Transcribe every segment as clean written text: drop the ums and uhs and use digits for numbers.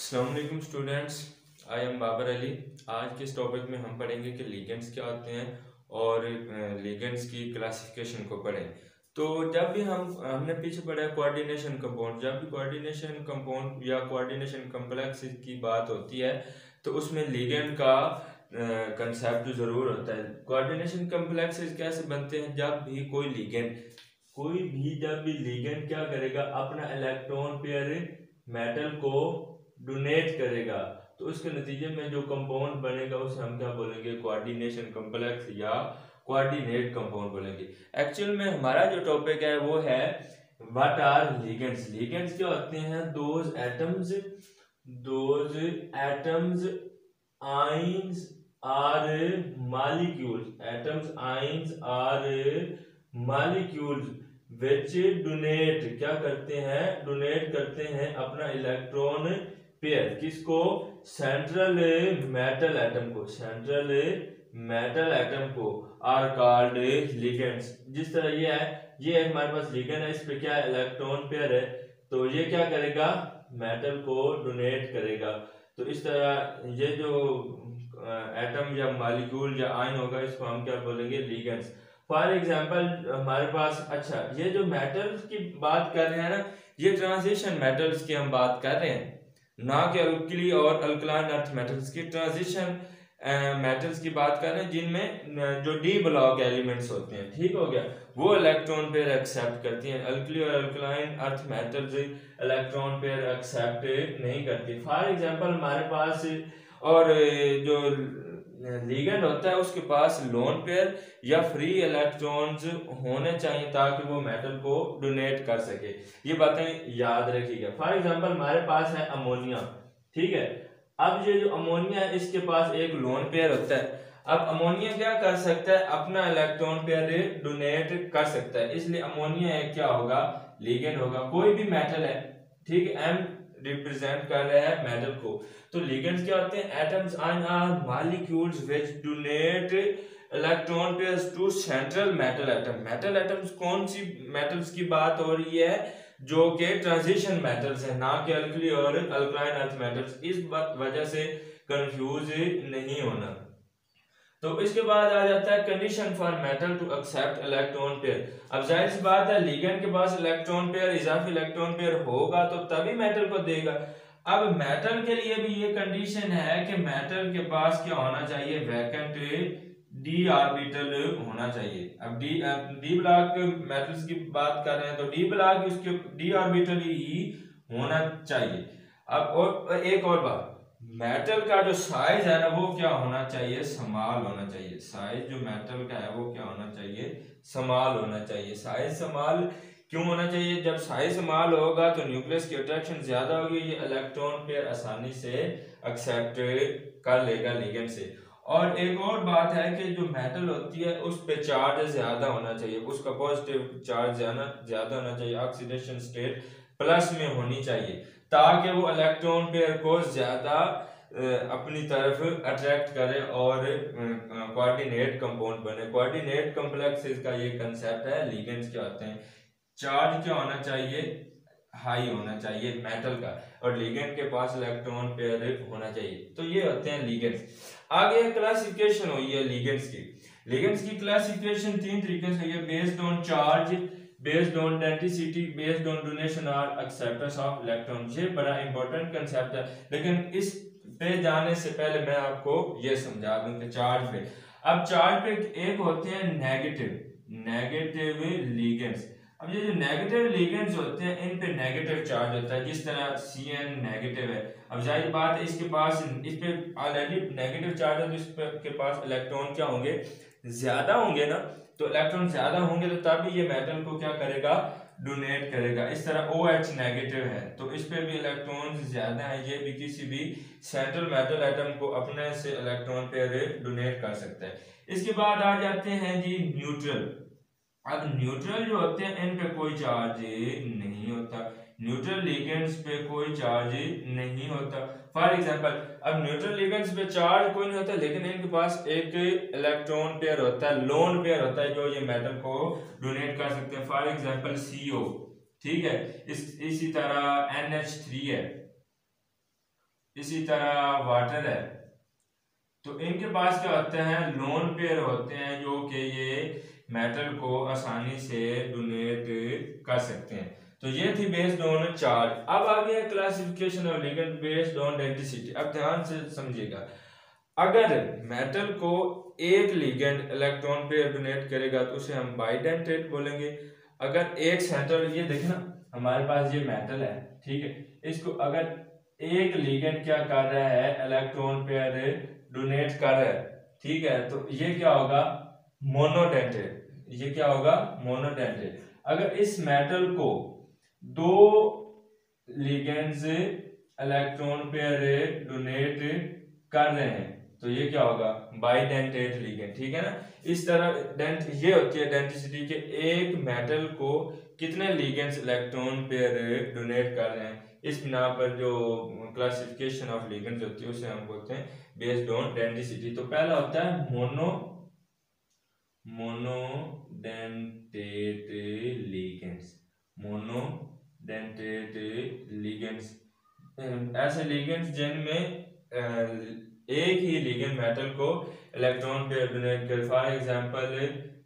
अस्सलाम वालेकुम students, I am Babar Ali. आज के इस टॉपिक में हम पढ़ेंगे कि लिगेंड्स क्या होते हैं और लिगेंड्स की क्लासिफिकेशन को पढ़ें। तो जब भी हमने पीछे पढ़ा कोऑर्डिनेशन कंपाउंड, जब भी कोऑर्डिनेशन कंपाउंड या कोऑर्डिनेशन कॉम्प्लेक्स की बात होती है तो उसमें लिगेंड का कंसेप्ट ज़रूर होता है। कोऑर्डिनेशन कॉम्प्लेक्सेस कैसे बनते हैं? जब भी जब भी लिगेंड क्या करेगा, अपना इलेक्ट्रॉन पेयर मेटल को डोनेट करेगा तो उसके नतीजे में जो कंपाउंड बनेगा उसे हम क्या बोलेंगे? कोऑर्डिनेशन कॉम्प्लेक्स या कोऑर्डिनेट कंपाउंड बोलेंगे। एक्चुअल में हमारा जो टॉपिक है वो है व्हाट आर लिगेंड्स। लिगेंड्स क्या होते हैं? Those atoms ions or molecules which क्या करते हैं? डोनेट करते हैं अपना इलेक्ट्रॉन पेयर किसको? सेंट्रल मेटल एटम को आर कॉल्ड लिगेंड्स। जिस तरह ये है हमारे पास लिगेंड है, इस पे क्या है? इलेक्ट्रॉन पेयर है, तो ये क्या करेगा? मेटल को डोनेट करेगा। तो इस तरह ये जो एटम या मॉलिक्यूल या आयन होगा इसको हम क्या बोलेंगे? लिगेंड्स। फॉर एग्जाम्पल हमारे पास, अच्छा, ये जो मेटल्स की बात कर रहे हैं ना, ये ट्रांजिशन मेटल्स की हम बात कर रहे हैं, ना कि अल्कली और अल्कलाइन अर्थ मेटल्स की। ट्रांजिशन मेटल्स की बात कर रहे हैं जिनमें जो डी ब्लॉक एलिमेंट्स होते हैं, ठीक हो गया, वो इलेक्ट्रॉन पेयर एक्सेप्ट करती हैं। अल्कली और alkaline earth metals electron pair accept नहीं करती। फॉर एग्जांपल हमारे पास और जो लिगेंड होता है उसके पास लोन पेयर या फ्री इलेक्ट्रॉन्स होने चाहिए ताकि वो मेटल को डोनेट कर सके। ये बातें याद रखिएगा। फॉर एग्जांपल हमारे पास है अमोनिया, ठीक है। अब ये जो अमोनिया है इसके पास एक लोन पेयर होता है। अब अमोनिया क्या कर सकता है? अपना इलेक्ट्रॉन पेयर डोनेट कर सकता है, इसलिए अमोनिया एक क्या होगा? लिगेंड होगा। कोई भी मेटल है, ठीक है, एम रिप्रेजेंट कर रहा है मेटल को, तो लिगेंड्स क्या होते हैं? Atoms or molecules which donate electron pairs to central metal atom. Metal atoms कौन सी मेटल्स की बात हो रही है? जो कि ट्रांजिशन मेटल्स है, ना कि अल्कली और अल्कलाइन अर्थ मेटल्स। इस वजह से कंफ्यूज नहीं होना। तो इसके बाद आ जाता है condition for metal to accept electron pair. अब जाहिर सी बात है लिगेंड के पास इलेक्ट्रॉन पेयर, इजाफी इलेक्ट्रॉन पेयर होगा तो तभी मेटल को देगा। अब मेटल के लिए भी ये कंडीशन है कि मेटल के पास क्या होना चाहिए? वैकेंट डी ऑर्बिटल होना चाहिए। अब डी ब्लॉक मेटल्स की बात कर रहे हैं तो डी ब्लॉक उसके डी ऑर्बिटल ही होना चाहिए। अब और एक और बात, मेटल का जो साइज है ना वो क्या होना चाहिए? स्मॉल होना चाहिए। साइज जो मेटल का है वो क्या होना चाहिए? स्मॉल होना चाहिए। साइज स्मॉल क्यों होना चाहिए? जब साइज स्मॉल होगा तो न्यूक्लियस की अट्रैक्शन ज्यादा होगी, ये इलेक्ट्रॉन पेयर आसानी से एक्सेप्ट कर लेगा लिगेंड से। और एक और बात है कि जो मेटल होती है उस पे चार्ज ज्यादा होना चाहिए, उसका पॉजिटिव चार्ज ज्यादा होना चाहिए, ऑक्सीडेशन स्टेट प्लस में होनी चाहिए ताकि वो इलेक्ट्रॉन पेयर को ज्यादा अपनी तरफ अट्रैक्ट करे और कोऑर्डिनेट कंपाउंड बने। कोऑर्डिनेट कॉम्प्लेक्सेस का ये कंसेप्ट है। लिगेंड्स क्या होते हैं? चार्ज क्या होना चाहिए? हाई होना चाहिए मेटल का, और लिगेंड के पास इलेक्ट्रॉन पेयर होना चाहिए। तो ये होते हैं लिगेंड्स। आगे क्लासिफिकेशन हुई है लिगेंड्स की। लिगेंड्स की क्लासिफिकेशन तीन तरीके से हुई है: based on charge, based on density, based on donation और एक्सेप्टेंस ऑफ इलेक्ट्रॉन। ये बड़ा इंपॉर्टेंट कंसेप्ट है, लेकिन इस पे जाने से पहले मैं आपको ये समझा दूं कि चार्ज पे, अब चार्ज पे एक होते हैं नेगेटिव लिगेंड्स। अब ये जो नेगेटिव लिगेंड्स होते हैं इन पे नेगेटिव चार्ज होता है, जिस तरह Cn नेगेटिव है। अब जाहिर बात है इसके पास, इस पे ऑलरेडी नेगेटिव चार्ज है तो इस के पास इलेक्ट्रॉन क्या होंगे? ज्यादा होंगे ना। तो इलेक्ट्रॉन ज्यादा होंगे तो तभी ये मेटल को क्या करेगा? डोनेट करेगा। इस तरह OH नेगेटिव है तो इस पे भी इलेक्ट्रॉन ज्यादा है, ये भी किसी भी सेंट्रल मेटल एटम को अपने से इलेक्ट्रॉन पेयर डोनेट कर सकता है। इसके बाद आ जाते हैं जी न्यूट्रल। अब न्यूट्रल जो होते हैं इन पे कोई चार्ज नहीं होता, न्यूट्रल लिगेंड्स पे कोई चार्ज नहीं होता। फॉर एग्जांपल अब न्यूट्रल लिगेंड्स पे चार्ज कोई नहीं होता, लेकिन इनके पास एक इलेक्ट्रॉन पेयर होता है, लोन पेयर होता है, जो ये मेटल को डोनेट कर सकते हैं। फॉर एग्जांपल CO, ठीक है, इसी तरह NH3 है, इसी तरह वाटर है, तो इनके पास क्या होते हैं, लोन पेयर होते हैं जो कि ये मेटल को आसानी से डोनेट कर सकते हैं। तो ये थी बेस्ड ऑन चार्ज। अब आ गया classification of ligand based on density. अब ध्यान से समझिएगा, अगर मेटल को एक लिगेंड इलेक्ट्रॉन पेयर डोनेट करेगा तो उसे हम बाइडेंटेट बोलेंगे। अगर एक सेंट्रल, ये देखना हमारे पास ये मेटल है, ठीक है, इसको अगर एक लिगेंड क्या कर रहा है, इलेक्ट्रॉन पेयर डोनेट कर रहा है, ठीक है, तो ये क्या होगा, मोनोडेंटेट। ये क्या होगा, मोनोडेंटेट। अगर इस मेटल को दो लिगेंड्स इलेक्ट्रॉन पेयर डोनेट कर रहे हैं तो ये क्या होगा, बाइडेंटेट लिगेंड, ठीक है ना। इस तरह ये होती है डेंसिटी के एक मेटल को कितने लिगेंड्स इलेक्ट्रॉन पेयर डोनेट कर रहे हैं। इस बिना पर जो क्लासिफिकेशन ऑफ लिगेंड्स होती है उसे हम बोलते हैं बेस्ड ऑन डेंसिटी। तो पहला होता है मोनोडेंटेट लिगेंड्स। मोनोडेंटेट लिगेंड्स ऐसे लिगेंड्स जिनमें एक ही लिगेंड मेटल को इलेक्ट्रॉन पेयर डोनेट कर। फॉर एग्जांपल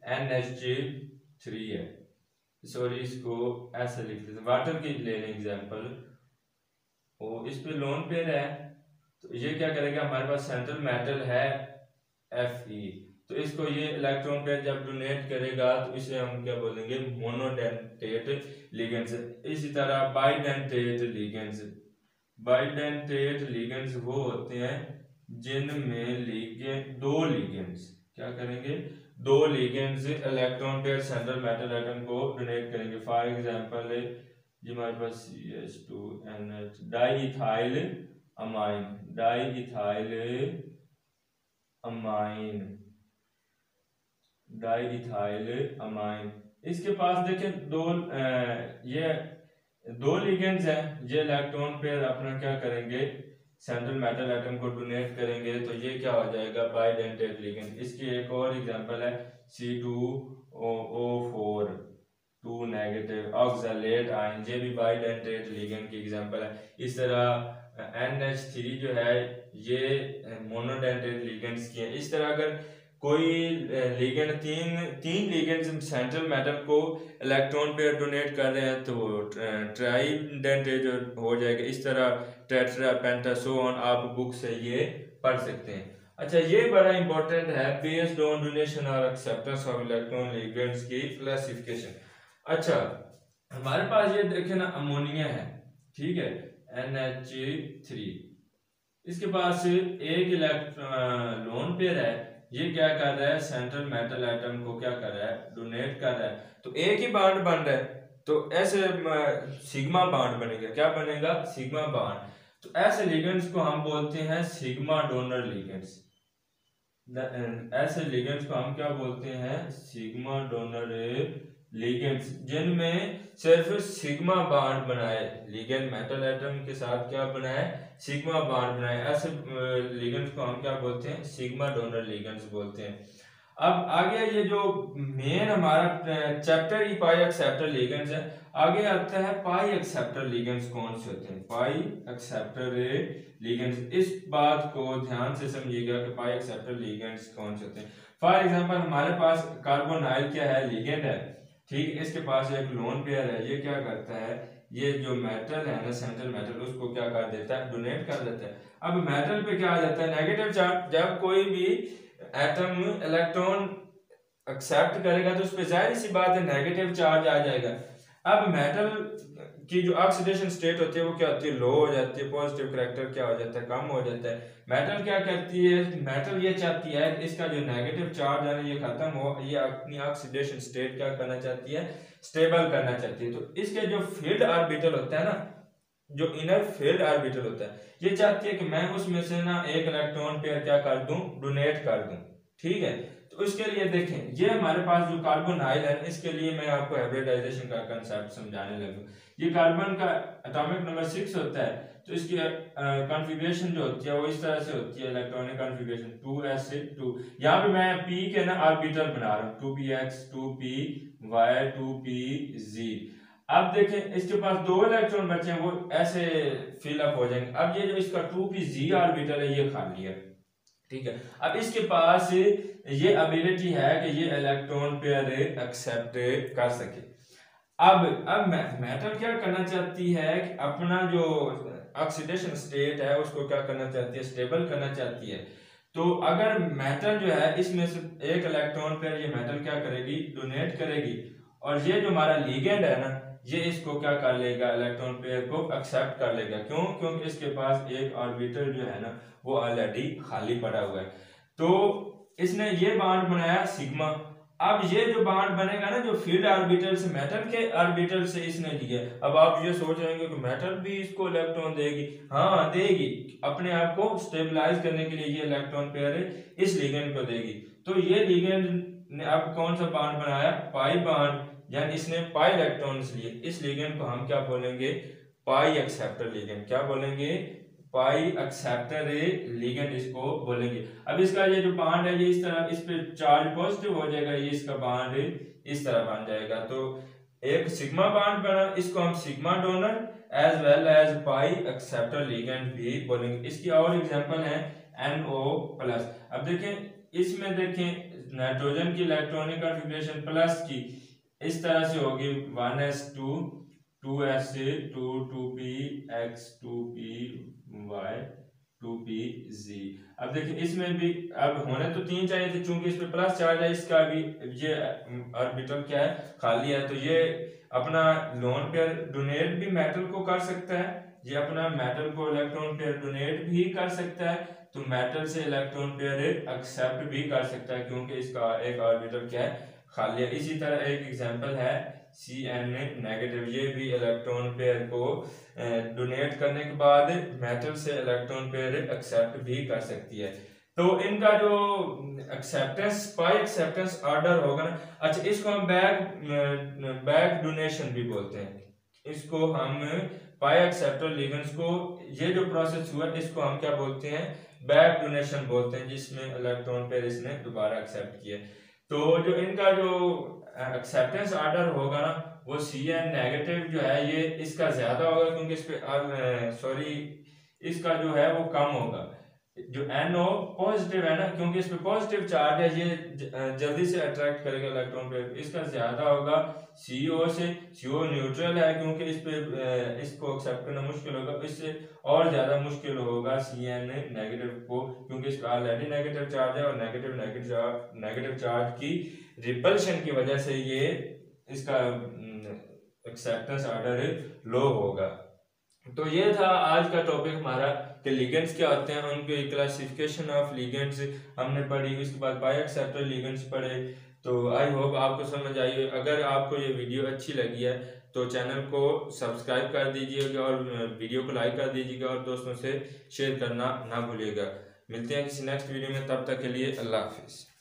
NH3 है, सॉरी इसको ऐसे लिख देते हैं, वाटर की ले लें एग्जांपल, वो इस पे लोन पेयर है, तो ये क्या करेगा, हमारे पास सेंट्रल मेटल है Fe, तो इसको ये इलेक्ट्रॉन पेयर जब डोनेट करेगा तो इसे हम क्या बोलेंगे, मोनोडेंटेट लिगेंड्स। इसी तरह बाइडेंटेट लिगेंड्स। बाइडेंटेट लिगेंड्स वो होते हैं जिनमें दो लिगेंड्स क्या करेंगे, दो ligands electron pair central metal atom को डोनेट करेंगे। फॉर एग्जांपल ये हमारे पास CH2NH diethyl amine, diethyl amine, diethyl amine. इसके पास देखें ये दो लिगेंड्स हैं, ये इलेक्ट्रॉन पेयर अपना क्या करेंगे, सेंट्रल मेटल एटम को डोनेट करेंगे, तो ये क्या हो जाएगा, बाइडेंटेट लिगेंड। इसकी एक और एग्जांपल है C2O4 2 नेगेटिव ऑक्सलेट आयन, ये भी बाइडेंटेट लिगेंड की एग्जांपल है। इस तरह NH3 जो है ये मोनोडेंटेट लिगेंड्स की है। इस तरह अगर कोई लिगेंड तीन लिगेंड सेंट्रल मेटल को इलेक्ट्रॉन पेयर डोनेट कर रहे हैं तो ट्राइडेंटेट हो जाएगा। इस तरह टेट्रा पेंटा सो ऑन आप बुक से ये पढ़ सकते हैं। अच्छा, ये बड़ा इंपॉर्टेंट है, बेस्ड ऑन डोनेशन और एक्सेप्टेंस ऑफ इलेक्ट्रॉन लिगेंड्स की क्लासिफिकेशन। अच्छा, हमारे पास ये देखे ना अमोनिया है, ठीक है, NH3, इसके पास एक लोन पेयर है, ये क्या कर रहा है, सेंट्रल मेटल एटम को क्या कर रहा है, डोनेट कर रहा है, तो एक ही बॉन्ड बन रहा है, तो ऐसे सिग्मा बॉन्ड बनेगा, क्या बनेगा, सिग्मा बॉन्ड। तो ऐसे लिगेंड्स को हम बोलते हैं सिग्मा डोनर लिगेंड्स। ऐसे लिगेंड्स को हम क्या बोलते हैं, सिग्मा डोनर लिगेंड्स, जिनमें सिर्फ सिग्मा बॉन्ड बनाए, लिगेंड मेटल एटम के साथ क्या बनाए, सिग्मा बॉन्ड बनाए। ऐसे लिगेंड्स को हम क्या बोलते हैं, सिग्मा डोनर लिगेंड्स बोलते हैं। अब आगे ये जो मेन हमारा चैप्टर ही पाई एक्सेप्टर लिगेंड्स है, आगे आता है पाई एक्सेप्टर लिगेंड्स कौन से होते हैं, पाई एक्सेप्टर लिगेंड्स। इस बात को ध्यान से समझिएगा कि पाई एक्सेप्टर लिगेंड्स कौन से होते हैं। फॉर एग्जांपल हमारे पास कार्बोनाइल क्या है, लिगेंड है, ठीक, इसके पास एक लोन पेयर है, ये क्या करता है, ये जो मेटल है ना, सेंट्रल मेटल, उसको क्या कर देता है, डोनेट कर देता है। अब मेटल पे क्या आ जाता है, नेगेटिव चार्ज। जब कोई भी एटम इलेक्ट्रॉन एक्सेप्ट करेगा तो उस पर जाहिर सी बात है नेगेटिव चार्ज आ जाएगा। अब मेटल की जो ऑक्सीडेशन स्टेट होती है वो क्या होती है, लो हो जाती है, पॉजिटिव करैक्टर क्या हो जाता है, कम हो जाता है। मेटल क्या करती है, मेटल ये चाहती है इसका जो नेगेटिव चार्ज है ये खत्म हो, ये अपनी ऑक्सीडेशन स्टेट क्या करना चाहती है, स्टेबल करना चाहती है। तो इसके जो फील्ड ऑर्बिटल होता है ना, जो इनर फील्ड ऑर्बिटल होता है, ये चाहती है कि मैं उसमें से ना एक इलेक्ट्रॉन पेयर क्या कर दूं, डोनेट कर दूं, ठीक है। तो इसके लिए देखें, ये हमारे पास जो कार्बोनाइल है, इसके लिए मैं आपको हाइब्रिडाइजेशन का कंसेप्ट समझाने लगूं। ये कार्बन का एटॉमिक नंबर 6 होता है, तो इसकी कॉन्फ़िगरेशन जो होती है वो इस तरह से होती है, इलेक्ट्रॉनिक कॉन्फ़िगरेशन 2s2। यहाँ पे मैं p के ना ऑर्बिटल बना रहा हूँ, 2px 2py 2pz। अब देखें इसके पास 2 इलेक्ट्रॉन बचे हैं, वो ऐसे फिलअप हो जाएंगे। अब ये जो इसका 2p ऑर्बिटल है ये खाली है, ठीक है। अब इसके पास ये एबिलिटी है कि ये इलेक्ट्रॉन पेयर एक्सेप्ट कर सके। अब मेटल क्या करना चाहती है कि अपना जो ऑक्सीडेशन स्टेट है उसको क्या करना चाहती है, स्टेबल करना चाहती है। तो अगर मेटल जो है इसमें से एक इलेक्ट्रॉन पेयर ये मेटल क्या करेगी, डोनेट करेगी, और ये जो हमारा लिगेंड है ना ये इसको क्या कर लेगा, इलेक्ट्रॉन पेयर को एक्सेप्ट कर लेगा। क्यों? क्योंकि इसके पास एक ऑर्बिटल जो है ना वो ऑलरेडी खाली पड़ा हुआ है। तो इसने ये बॉन्ड बनाया सिग्मा। अब ये जो बॉन्ड बनेगा ना जो फील्ड ऑर्बिटल से मेटल के ऑर्बिटल से इसने लिया। अब आप ये सोच रहे हैं कि मेटल भी इसको इलेक्ट्रॉन देगी, हाँ देगी, अपने आप को स्टेबलाइज करने के लिए ये इलेक्ट्रॉन पेयर इस लिगेंड को देगी। तो ये लिगेंड ने अब कौन सा बॉन्ड बनाया, पाई बॉन्ड, यानी इसने पाई इलेक्ट्रॉन्स लिए। इस लिगेंड को हम क्या बोलेंगे, पाई एक्सेप्टर लिगेंड। क्या बोलेंगे, पाई एक्सेप्टर लिगेंड इसको बोलेंगे। अब इसका ये जो बॉन्ड है ये इस तरह, इस पे चार्ज पॉजिटिव हो जाएगा, ये इसका बॉन्ड इस तरह बन जाएगा। तो एक सिग्मा बॉन्ड बना, इसको हम sigma donor as well as pi acceptor ligand भी बोलेंगे। इसकी और एग्जांपल है NO+। अब देखें इसमें देखें नाइट्रोजन की इलेक्ट्रॉनिक कॉन्फ़िगरेशन प्लस की इस तरह से होगी 1s2 2s2 2p(x) 2py 2pz। अब देखिए इसमें भी अब होने तो 3 चाहिए थे, चूंकि इस पे प्लस चार्ज है, इसका भी ये ऑर्बिटल क्या है, खाली है। तो ये अपना लोन पेयर डोनेट भी मेटल को कर सकता है, ये अपना मेटल को इलेक्ट्रॉन पेयर डोनेट भी कर सकता है। तो मेटल से इलेक्ट्रॉन पेयर एक्सेप्ट भी कर सकता है, क्योंकि इसका एक ऑर्बिटल क्या है, खाली है। इसी तरह एक एग्जांपल है Cn-, ये भी इलेक्ट्रॉन पेयर को डोनेट करने के बाद मेटल से इलेक्ट्रॉन पेयर एक्सेप्ट भी कर सकती है। तो इनका जो एक्सेप्टेंस पाई एक्सेप्टेंस ऑर्डर होगा ना, अच्छा इसको हम बैक डोनेशन भी बोलते हैं। इसको हम पाई एक्सेप्टर लिगेंड्स को ये जो प्रोसेस हुआ इसको हम क्या बोलते हैं, बैक डोनेशन बोलते हैं, जिसमें इलेक्ट्रॉन पेयर इसने दोबारा एक्सेप्ट किया। तो जो इनका जो एक्सेप्टेंस ऑर्डर होगा ना वो Cn- जो है ये इसका ज्यादा होगा, क्योंकि इस पे इसका जो है वो कम होगा। जो NO पॉजिटिव है ना, क्योंकि इस पे पॉजिटिव चार्ज है, ये जल्दी से अट्रैक्ट करेगा इलेक्ट्रॉन पे, इसका ज्यादा होगा CO से। CO न्यूट्रल है, क्योंकि इस पे इसको एक्सेप्ट करना मुश्किल होगा, इससे और ज्यादा मुश्किल होगा Cn- को, क्योंकि इसका ऑलरेडी नेगेटिव चार्ज है, और नेगेटिव चार्ज की रिपल्शन की वजह से ये इसका एक्सेप्टेंस ऑर्डर लो होगा। तो ये था आज का टॉपिक हमारा कि लिगेंड्स क्या होते हैं, उनकी क्लासिफिकेशन ऑफ लिगेंड्स हमने पढ़ी, उसके बाद बाई एक्सेप्टर लिगेंड्स पढ़े। तो आई होप आपको समझ आई। अगर आपको ये वीडियो अच्छी लगी है तो चैनल को सब्सक्राइब कर दीजिएगा और वीडियो को लाइक कर दीजिएगा और दोस्तों से शेयर करना ना भूलिएगा। मिलते हैं किसी नेक्स्ट वीडियो में, तब तक के लिए अल्लाह हाफिज़।